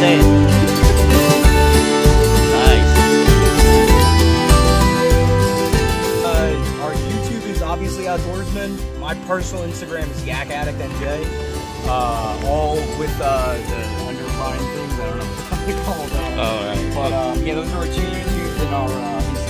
say it. Nice. Our YouTube is Obviously Outdoorsman. My personal Instagram is Yak Addict NJ. All with the underline things. I don't know what they call them. Oh, right. But yeah, those are our two YouTubes and our Instagram.